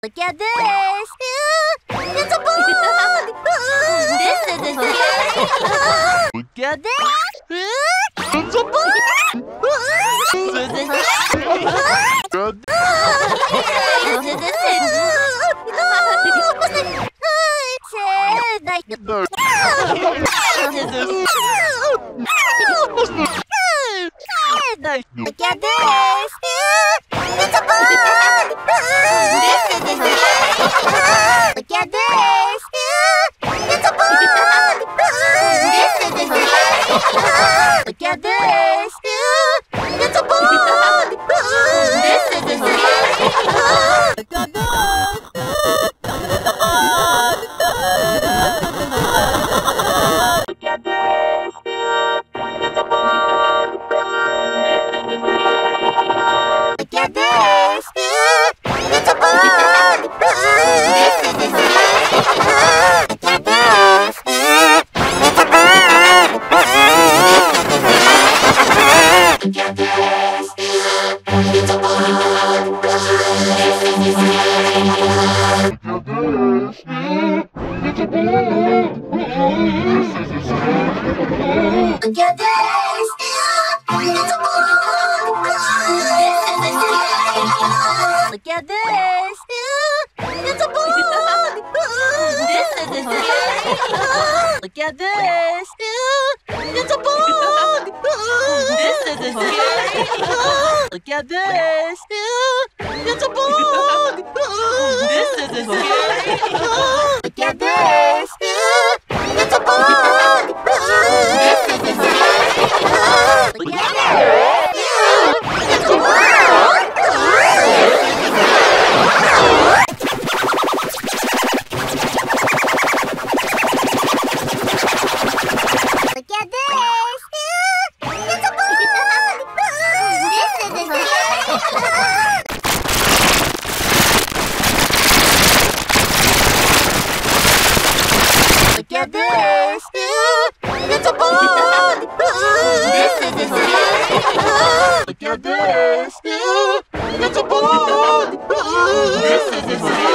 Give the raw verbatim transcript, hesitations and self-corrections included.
Look at this! It's a bug! This isn't scary! Look at this! It's a bug! This isn't scary! This isn't Look at this! It's a bug! This isn't scary! Look at this! It's a bug! This isn't scary! Look at this! It's a bug! This isn't scary! Look at this! Look at this! It's a bug! This isn't scary! Look at this! It's a bug! This isn't scary! Look at this! It's a bug! This isn't scary! Look at this! It's a bug! This isn't scary! Look at this! It's a bug! Look at this! It's a bug! This isn't scary! Look at this! It's a bug! This isn't scary! Look at this! It's a bug! This isn't scary! Look at this! It's a bug! This isn't scary! Look at this! It's a bug! Look at this! It's a bug! This isn't scary! Look at this! It's a bug! This isn't scary! Look at this! It's a bug! This isn't scary!